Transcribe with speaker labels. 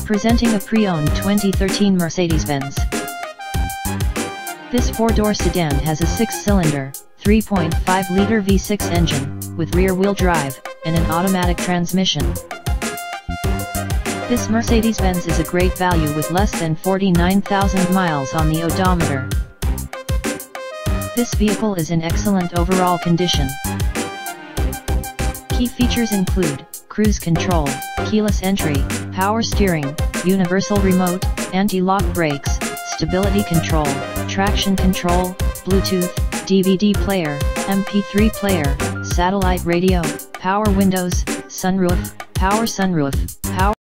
Speaker 1: Presenting a pre-owned 2013 Mercedes-Benz. This four-door sedan has a six-cylinder, 3.5-liter V6 engine, with rear-wheel drive, and an automatic transmission. This Mercedes-Benz is a great value with less than 49,000 miles on the odometer. This vehicle is in excellent overall condition. Key features include cruise control, keyless entry, power steering, universal remote, anti-lock brakes, stability control, traction control, Bluetooth, DVD player, MP3 player, satellite radio, power windows, sunroof, power sunroof, power